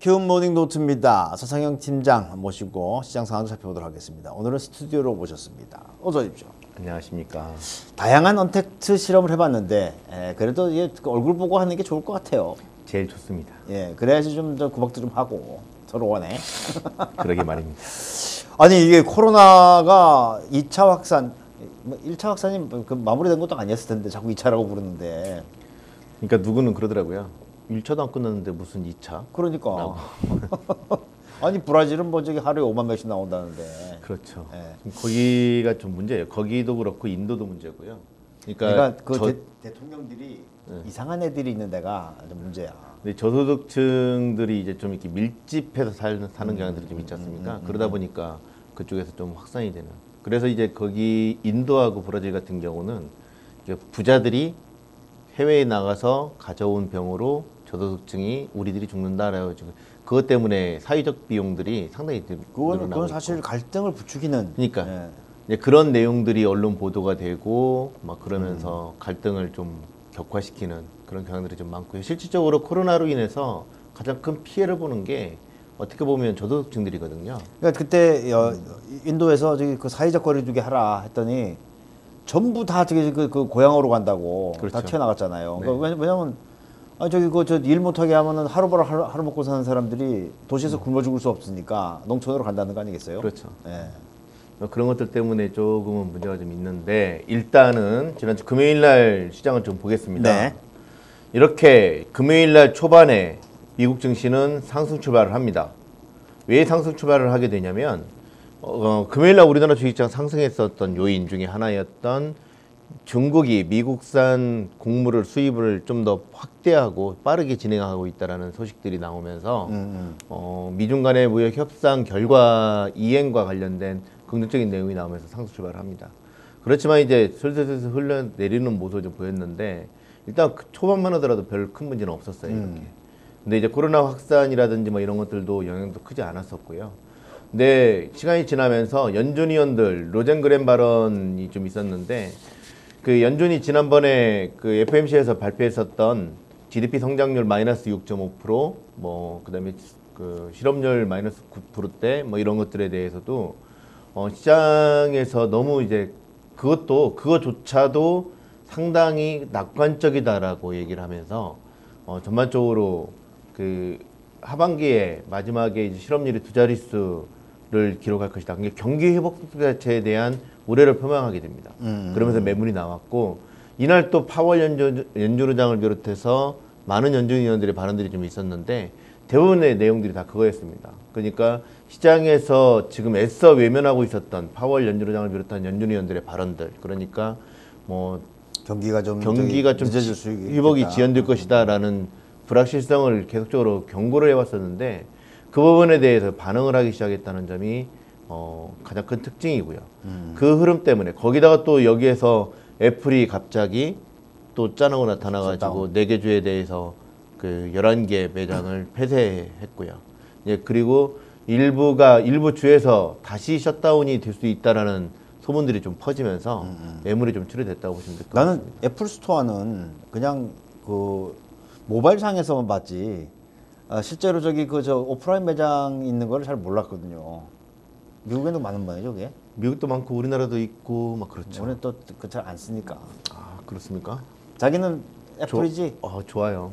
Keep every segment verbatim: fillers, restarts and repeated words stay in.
키움 모닝 노트입니다. 서상영 팀장 모시고 시장 상황 살펴보도록 하겠습니다. 오늘은 스튜디오로 모셨습니다. 어서 오십시오. 안녕하십니까. 다양한 언택트 실험을 해봤는데 예, 그래도 이게 얼굴 보고 하는 게 좋을 것 같아요. 제일 좋습니다. 예, 그래야지 좀 더 구박도 좀 하고 서로 원해. 그러게 말입니다. 아니 이게 코로나가 이 차 확산, 일 차 확산이 그 마무리된 것도 아니었을 텐데 자꾸 이 차라고 부르는데. 그러니까 누구는 그러더라고요. 일 차도 안 끝났는데 무슨 이 차? 그러니까. 아니 브라질은 뭐 저기 하루에 오만 명씩 나온다는데. 그렇죠. 예. 거기가 좀 문제예요. 거기도 그렇고 인도도 문제고요. 그러니까, 그러니까 그 저, 대, 대통령들이 네. 이상한 애들이 있는 데가 좀 문제야. 근데 저소득층들이 이제 좀 이렇게 밀집해서 사는, 사는 음, 경향들이 좀 있지 않습니까? 음, 음, 그러다 음. 보니까 그쪽에서 좀 확산이 되는. 그래서 이제 거기 인도하고 브라질 같은 경우는 이게 부자들이 해외에 나가서 가져온 병으로 저소득층이 우리들이 죽는다라고 지금 그것 때문에 사회적 비용들이 상당히 그건, 늘어나고 그건 사실 있고. 갈등을 부추기는. 그러니까 예. 이제 그런 내용들이 언론 보도가 되고 막 그러면서 음. 갈등을 좀 격화시키는 그런 경향들이 좀 많고요. 실질적으로 코로나로 인해서 가장 큰 피해를 보는 게 어떻게 보면 저소득층들이거든요. 그러니까 그때 어, 인도에서 저기 그 사회적 거리두기 하라 했더니 전부 다 저기 그, 그 고향으로 간다고 그렇죠. 네. 다 튀어나갔잖아요. 그러니까 왜- 왜냐면 아 저기 그 저 일 못하게 하면은 하루벌어 하루, 하루 먹고 사는 사람들이 도시에서 굶어 죽을 수 없으니까 농촌으로 간다는 거 아니겠어요? 그렇죠. 예. 그런 것들 때문에 조금은 문제가 좀 있는데 일단은 지난주 금요일 날 시장을 좀 보겠습니다. 네. 이렇게 금요일 날 초반에 미국 증시는 상승 출발을 합니다. 왜 상승 출발을 하게 되냐면 어, 금요일 날 우리나라 주식시장 상승했었던 요인 중에 하나였던 중국이 미국산 곡물을 수입을 좀 더 확대하고 빠르게 진행하고 있다라는 소식들이 나오면서 음, 음. 어, 미중 간의 무역 협상 결과 이행과 관련된 긍정적인 내용이 나오면서 상승 출발을 합니다. 그렇지만 이제 슬슬슬슬 흘러내리는 모습을 좀 보였는데 일단 그 초반만 하더라도 별 큰 문제는 없었어요. 이렇게. 음. 근데 이제 코로나 확산이라든지 뭐 이런 것들도 영향도 크지 않았었고요. 근데 시간이 지나면서 연준위원들 로젠그램 발언이 좀 있었는데 그 연준이 지난번에 그 에프오엠씨에서 발표했었던 지디피 성장률 마이너스 육 점 오 퍼센트 뭐 그다음에 그 실업률 마이너스 구 퍼센트대 뭐 이런 것들에 대해서도 어 시장에서 너무 이제 그것도 그거조차도 상당히 낙관적이다라고 얘기를 하면서 어 전반적으로 그 하반기에 마지막에 이제 실업률이 두 자릿수를 기록할 것이다. 그게 경기 회복 속도 자체에 대한 우려를 표명하게 됩니다. 음. 그러면서 매물이 나왔고 이날 또 파월 연준, 연준의장을 비롯해서 많은 연준위원들의 발언들이 좀 있었는데 대부분의 내용들이 다 그거였습니다. 그러니까 시장에서 지금 애써 외면하고 있었던 파월 연준의장을 비롯한 연준위원들의 발언들, 그러니까 뭐 경기가 좀 경기가 좀 늦어질 수 있겠다. 회복이 지연될 것이다라는 불확실성을 계속적으로 경고를 해왔었는데 그 부분에 대해서 반응을 하기 시작했다는 점이 어, 가장 큰 특징이고요. 음. 그 흐름 때문에 거기다가 또 여기에서 애플이 갑자기 또 짠하고 나타나가지고 네 개 주에 대해서 그 열한 개 매장을 폐쇄했고요. 예, 그리고 일부가 일부 주에서 다시 셧다운이 될 수 있다라는 소문들이 좀 퍼지면서 음. 매물이 좀 출회됐다고 보시면 될 것 나는 같습니다. 애플 스토어는 그냥 그 모바일 상에서만 봤지 아, 실제로 저기 그 저 오프라인 매장 있는 걸 잘 몰랐거든요. 미국에도 많은 모양이죠, 그게? 미국도 많고 우리나라도 있고 막 그렇죠. 우리는 또 그 잘 안 쓰니까. 아 그렇습니까? 자기는 애플이지? 조, 어, 좋아요.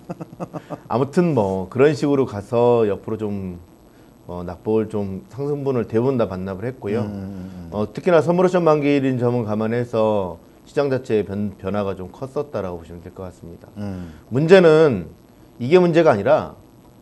아무튼 뭐 그런 식으로 가서 옆으로 좀 어, 낙폭을 좀 상승분을 대부분 다 반납을 했고요. 음, 음, 음. 어, 특히나 선물옵션 만기일인 점을 감안해서 시장 자체의 변, 변화가 좀 컸었다라고 보시면 될 것 같습니다. 음. 문제는 이게 문제가 아니라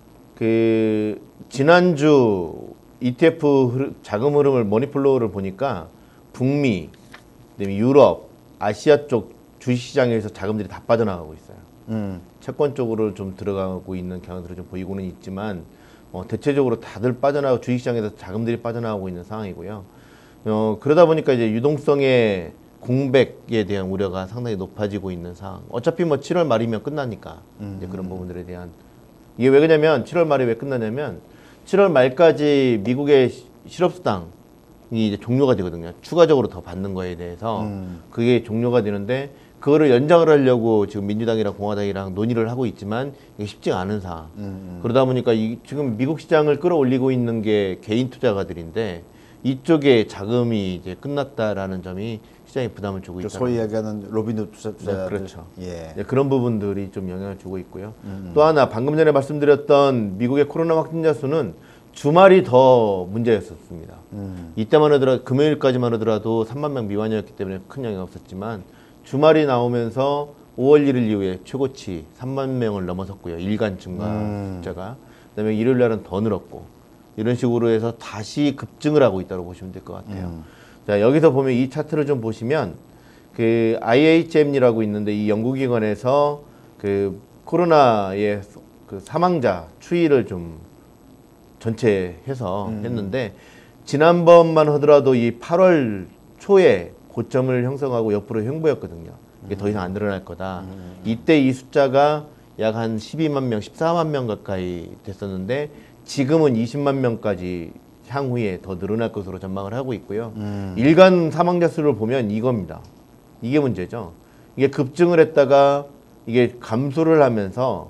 그 지난주 이티에프 흐르, 자금 흐름을 머니플로우를 보니까 북미, 그다음에 유럽, 아시아 쪽 주식시장에서 자금들이 다 빠져나가고 있어요. 음. 채권 쪽으로 좀 들어가고 있는 경향들이 좀 보이고는 있지만 어, 대체적으로 다들 빠져나가고 주식시장에서 자금들이 빠져나가고 있는 상황이고요. 어, 그러다 보니까 이제 유동성의 공백에 대한 우려가 상당히 높아지고 있는 상황. 어차피 뭐 칠월 말이면 끝나니까 음. 이제 그런 부분들에 대한 이게 왜 그러냐면 칠월 말에 왜 끝나냐면 칠월 말까지 미국의 실업수당이 이제 종료가 되거든요. 추가적으로 더 받는 거에 대해서 음. 그게 종료가 되는데 그거를 연장을 하려고 지금 민주당이랑 공화당이랑 논의를 하고 있지만 이게 쉽지가 않은 상황. 음, 음. 그러다 보니까 이, 지금 미국 시장을 끌어올리고 있는 게 개인 투자가들인데 이쪽에 자금이 이제 끝났다라는 점이 시장에 부담을 주고 저 있다. 소위 얘기하는 로빈후드 투자, 네, 투자자들. 그렇죠. 예. 네, 그런 부분들이 좀 영향을 주고 있고요. 음. 또 하나 방금 전에 말씀드렸던 미국의 코로나 확진자 수는 주말이 더 문제였었습니다. 음. 이때만 하더라도 금요일까지만 하더라도 삼만 명 미만이었기 때문에 큰 영향이 없었지만 주말이 나오면서 오월 일일 이후에 최고치 삼만 명을 넘어섰고요. 일간 증가 음. 숫자가. 그다음에 일요일 날은 더 늘었고 이런 식으로 해서 다시 급증을 하고 있다고 보시면 될 것 같아요. 음. 자, 여기서 보면 이 차트를 좀 보시면 그 아이에이치엠이라고 있는데 이 연구기관에서 그 코로나의 그 사망자 추이를 좀 전체 해서 음. 했는데 지난번만 하더라도 이 팔월 초에 고점을 형성하고 옆으로 횡보였거든요. 이게 더 이상 안 늘어날 거다. 음. 이때 이 숫자가 약 한 십이만 명, 십사만 명 가까이 됐었는데 지금은 이십만 명까지 향후에 더 늘어날 것으로 전망을 하고 있고요. 음. 일간 사망자 수를 보면 이겁니다. 이게 문제죠. 이게 급증을 했다가 이게 감소를 하면서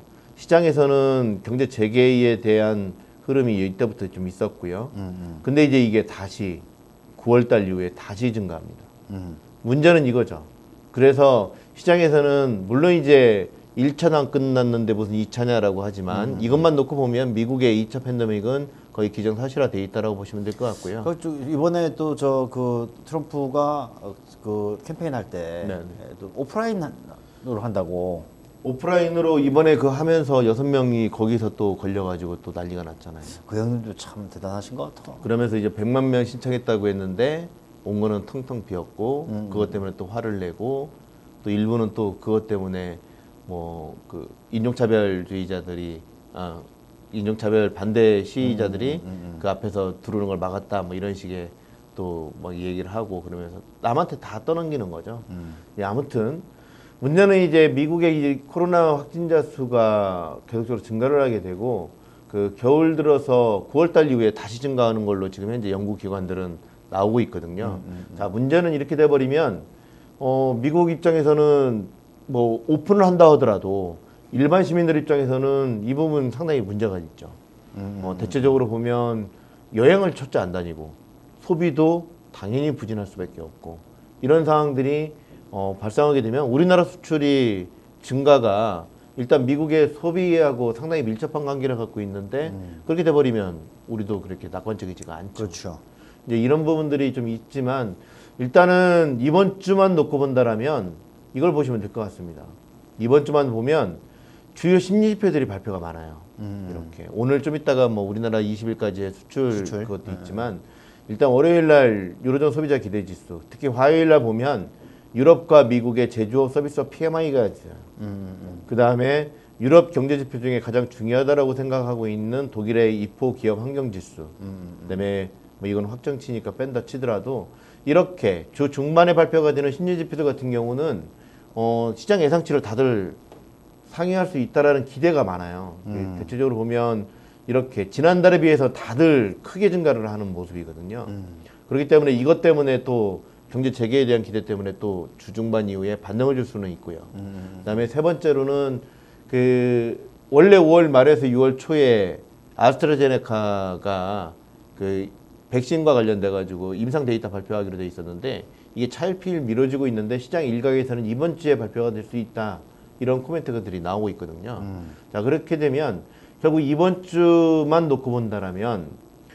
시장에서는 경제 재개에 대한 흐름이 이때부터 좀 있었고요. 음, 음. 근데 이제 이게 다시 구월 달 이후에 다시 증가합니다. 음. 문제는 이거죠. 그래서 시장에서는 물론 이제 일 차는 끝났는데 무슨 이 차냐라고 하지만 음. 이것만 놓고 보면 미국의 이 차 팬데믹은 거의 기정사실화돼 있다라고 보시면 될 것 같고요. 그, 저, 이번에 또 저 그 트럼프가 어, 그 캠페인 할 때 네. 또 오프라인으로 한다고. 오프라인으로 이번에 그 하면서 여섯 명이 거기서 또 걸려가지고 또 난리가 났잖아요. 그 형님도 참 대단하신 것 같아. 그러면서 이제 백만 명 신청했다고 했는데 온 거는 텅텅 비었고 음. 그것 때문에 또 화를 내고 또 일부는 또 그것 때문에 뭐 그 인종차별주의자들이 아 인종차별 반대 시위자들이 음, 음, 음. 그 앞에서 들어오는 걸 막았다 뭐 이런 식의 또 막 얘기를 하고 그러면서 남한테 다 떠넘기는 거죠. 음. 예, 아무튼 문제는 이제 미국의 이 코로나 확진자 수가 계속적으로 증가를 하게 되고 그 겨울 들어서 구월 달 이후에 다시 증가하는 걸로 지금 현재 연구 기관들은 나오고 있거든요. 음, 음, 자, 문제는 이렇게 돼 버리면 어 미국 입장에서는 뭐 오픈을 한다 하더라도 일반 시민들 입장에서는 이 부분 상당히 문제가 있죠. 음, 어, 대체적으로 보면 여행을 첫째 안 다니고 소비도 당연히 부진할 수밖에 없고 이런 상황들이 어, 발생하게 되면 우리나라 수출이 증가가 일단 미국의 소비하고 상당히 밀접한 관계를 갖고 있는데 음. 그렇게 돼버리면 우리도 그렇게 낙관적이지가 않죠. 그렇죠. 이제 이런 부분들이 좀 있지만 일단은 이번 주만 놓고 본다라면 이걸 보시면 될 것 같습니다. 이번 주만 보면 주요 심리 지표들이 발표가 많아요. 음. 이렇게 오늘 좀 있다가 뭐 우리나라 이십 일까지의 수출, 수출? 그것도 네. 있지만 일단 월요일 날 유로존 소비자 기대 지수, 특히 화요일 날 보면 유럽과 미국의 제조업 서비스업 피엠아이가 있어요. 음, 음. 그 다음에 유럽 경제 지표 중에 가장 중요하다라고 생각하고 있는 독일의 이포 기업 환경 지수, 음. 그다음에 뭐 이건 확정치니까 뺀다 치더라도 이렇게 주 중반에 발표가 되는 심리 지표들 같은 경우는 어, 시장 예상치를 다들 상회할 수 있다라는 기대가 많아요. 음. 대체적으로 보면 이렇게 지난달에 비해서 다들 크게 증가를 하는 모습이거든요. 음. 그렇기 때문에 이것 때문에 또 경제 재개에 대한 기대 때문에 또 주중반 이후에 반등을 줄 수는 있고요. 음. 그다음에 세 번째로는 그 원래 오월 말에서 유월 초에 아스트라제네카가 그 백신과 관련돼 가지고 임상 데이터 발표하기로 돼 있었는데 이게 차일피일 미뤄지고 있는데 시장 일각에서는 이번 주에 발표가 될 수 있다 이런 코멘트들이 나오고 있거든요. 음. 자 그렇게 되면 결국 이번 주만 놓고 본다라면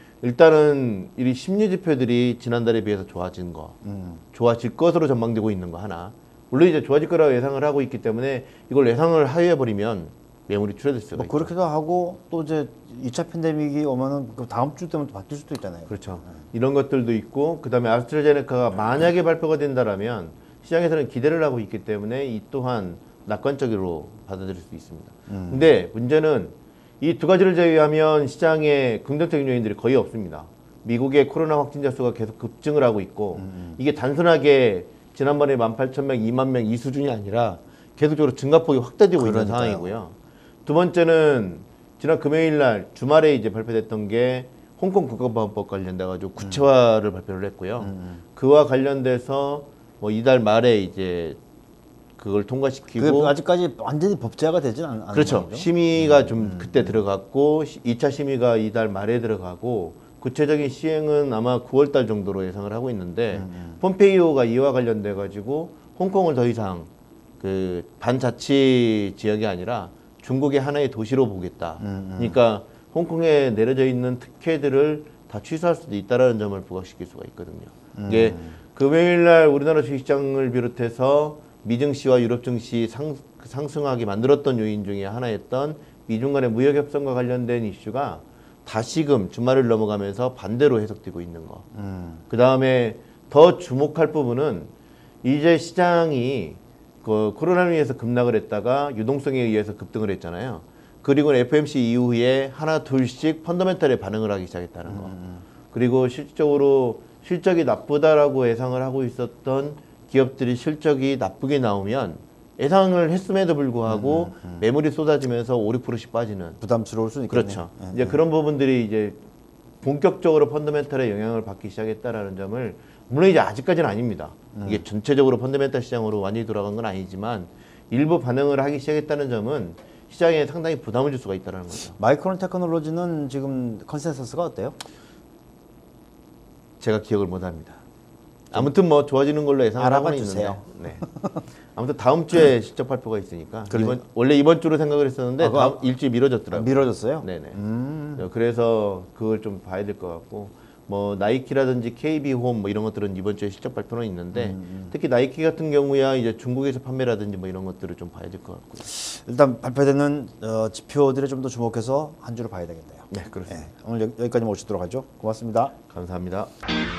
일단은 이 심리 지표들이 지난달에 비해서 좋아진 거, 음. 좋아질 것으로 전망되고 있는 거 하나. 물론 이제 좋아질 거라고 예상을 하고 있기 때문에 이걸 예상을 하회해 버리면 매물이 줄어들 수가 뭐 있죠. 그렇기도 하고 또 이제 이 차 팬데믹이 오면은 그 다음 주 때문에 또 바뀔 수도 있잖아요. 그렇죠. 이런 것들도 있고 그다음에 아스트라제네카가 만약에 발표가 된다라면 시장에서는 기대를 하고 있기 때문에 이 또한 낙관적으로 받아들일 수 있습니다. 음. 근데 문제는 이 두 가지를 제외하면 시장에 긍정적인 요인들이 거의 없습니다. 미국의 코로나 확진자 수가 계속 급증을 하고 있고 음. 이게 단순하게 지난번에 만 팔천 명, 이만 명 이 수준이 아니라 계속적으로 증가폭이 확대되고 있는 그러니까요. 상황이고요. 두 번째는 지난 금요일 날 주말에 이제 발표됐던 게 홍콩 국가보안법 관련돼 가지고 구체화를 발표를 했고요. 음. 그와 관련돼서 뭐 이달 말에 이제 그걸 통과시키고 그게 아직까지 완전히 법제화가 되진 않, 않은 그렇죠. 거죠? 심의가 좀 그때 들어갔고 이 차 심의가 이달 말에 들어가고 구체적인 시행은 아마 구월 달 정도로 예상을 하고 있는데 폼페이오가 이와 관련돼 가지고 홍콩을 더 이상 그 반자치 지역이 아니라 중국의 하나의 도시로 보겠다. 그러니까 홍콩에 내려져 있는 특혜들을 다 취소할 수도 있다라는 점을 부각시킬 수가 있거든요. 이게 금요일 날 우리나라 주식시장을 비롯해서 미증 시와 유럽 증시 상, 상승하게 만들었던 요인 중에 하나였던 미중 간의 무역 협상과 관련된 이슈가 다시금 주말을 넘어가면서 반대로 해석되고 있는 거. 음. 그 다음에 더 주목할 부분은 이제 시장이 그 코로나로 인해서 급락을 했다가 유동성에 의해서 급등을 했잖아요. 그리고 에프오엠씨 이후에 하나 둘씩 펀더멘털에 반응을 하기 시작했다는 거. 음. 그리고 실질적으로 실적이 나쁘다라고 예상을 하고 있었던 기업들이 실적이 나쁘게 나오면 예상을 했음에도 불구하고 음, 음. 매물이 쏟아지면서 오, 육 퍼센트씩 빠지는 부담스러울 수 있겠네요. 그렇죠. 예, 이제 예. 그런 부분들이 이제 본격적으로 펀더멘털에 영향을 받기 시작했다라는 점을 물론 이제 아직까지는 아닙니다. 음. 이게 전체적으로 펀더멘털 시장으로 완전히 돌아간 건 아니지만 일부 반응을 하기 시작했다는 점은 시장에 상당히 부담을 줄 수가 있다는 거죠. 마이크론 테크놀로지는 지금 컨센서스가 어때요? 제가 기억을 못합니다. 아무튼 뭐 좋아지는 걸로 예상을 알아봐 하고 주세요. 있는데. 네. 아무튼 다음 주에 실적 발표가 있으니까 그래. 이번 원래 이번 주로 생각을 했었는데 아, 다음 그거- 일주일 미뤄졌더라고요. 미뤄졌어요? 네네. 음. 그래서 그걸 좀 봐야 될 것 같고 뭐 나이키라든지 케이비홈 뭐 이런 것들은 이번 주에 실적 발표는 있는데 음, 특히 나이키 같은 경우야 이제 중국에서 판매라든지 뭐 이런 것들을 좀 봐야 될 것 같고요. 일단 발표되는 어, 지표들에 좀 더 주목해서 한 주를 봐야 되겠네요. 네, 그렇습니다. 예, 오늘 여기- 여기까지 모시도록 하죠. 고맙습니다. 감사합니다.